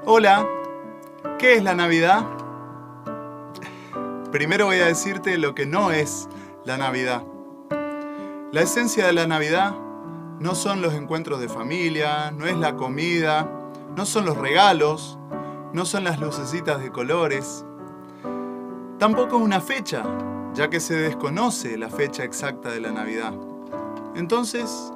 Hola, ¿qué es la Navidad? Primero voy a decirte lo que no es la Navidad. La esencia de la Navidad no son los encuentros de familia, no es la comida, no son los regalos, no son las lucecitas de colores. Tampoco es una fecha, ya que se desconoce la fecha exacta de la Navidad. Entonces,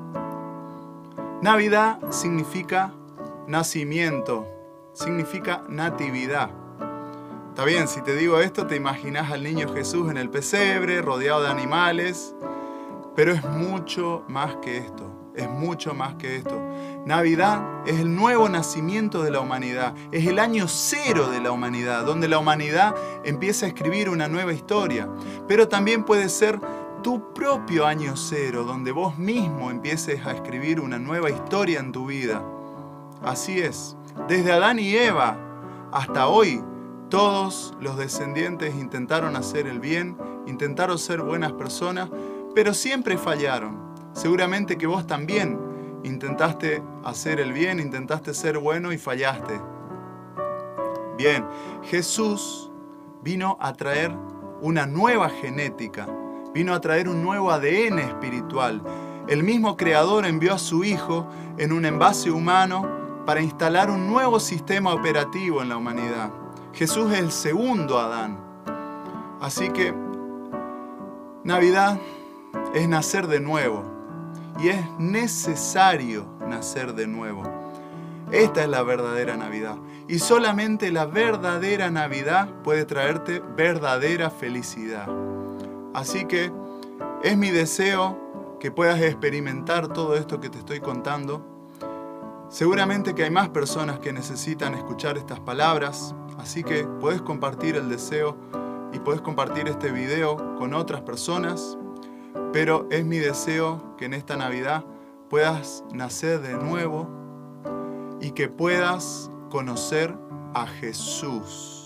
Navidad significa nacimiento, significa natividad. Está bien, si te digo esto, te imaginas al niño Jesús en el pesebre, rodeado de animales, pero es mucho más que esto, es mucho más que esto. Navidad es el nuevo nacimiento de la humanidad, es el año cero de la humanidad, donde la humanidad empieza a escribir una nueva historia, pero también puede ser tu propio año cero, donde vos mismo empieces a escribir una nueva historia en tu vida. Así es, desde Adán y Eva hasta hoy, todos los descendientes intentaron hacer el bien, intentaron ser buenas personas, pero siempre fallaron. Seguramente que vos también intentaste hacer el bien, intentaste ser bueno y fallaste. Bien, Jesús vino a traer una nueva genética, vino a traer un nuevo ADN espiritual. El mismo Creador envió a su Hijo en un envase humano para instalar un nuevo sistema operativo en la humanidad. Jesús es el segundo Adán. Así que Navidad es nacer de nuevo. Y es necesario nacer de nuevo. Esta es la verdadera Navidad. Y solamente la verdadera Navidad puede traerte verdadera felicidad. Así que es mi deseo que puedas experimentar todo esto que te estoy contando. Seguramente que hay más personas que necesitan escuchar estas palabras. Así que puedes compartir el deseo y puedes compartir este video con otras personas. Pero es mi deseo que en esta Navidad puedas nacer de nuevo y que puedas conocer a Jesús.